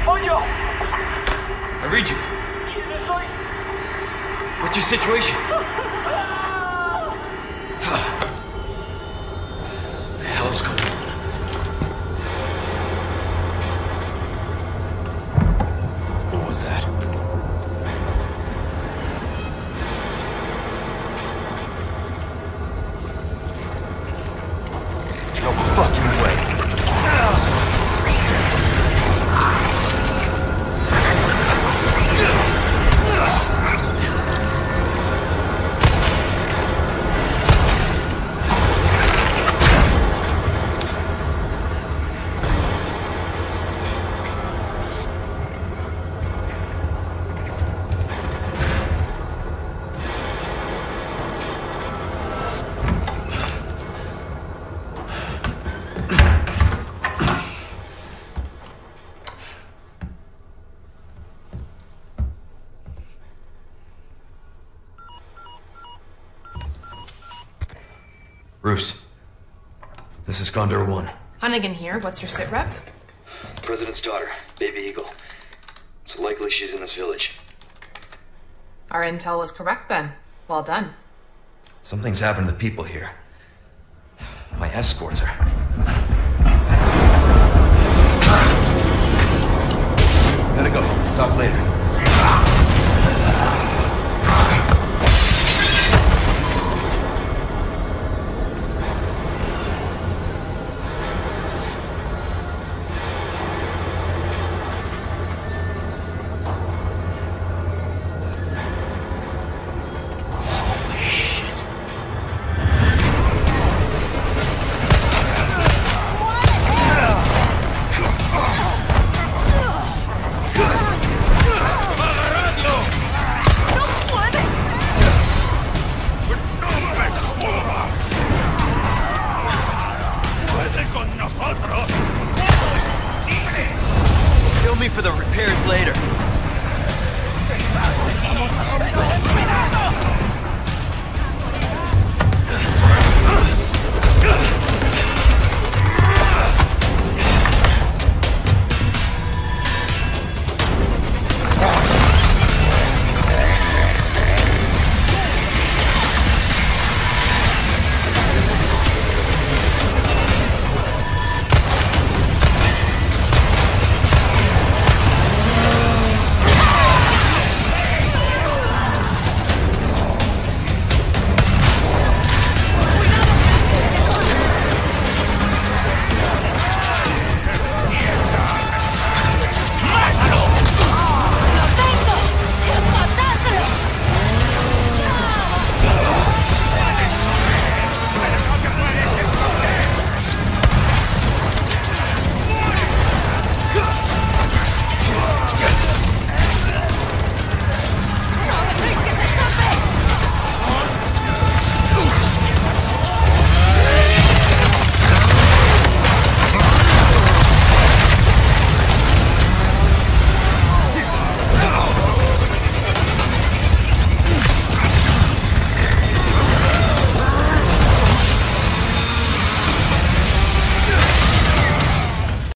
I read you. What's your situation? What the hell's going on? What was that? No fucking way. Bruce, this is Condor 1. Hunnigan here. What's your sit rep? The President's daughter, Baby Eagle. It's likely she's in this village. Our intel was correct then. Well done. Something's happened to the people here. My escorts are... Gotta go. Talk later. Kill me for the repairs later.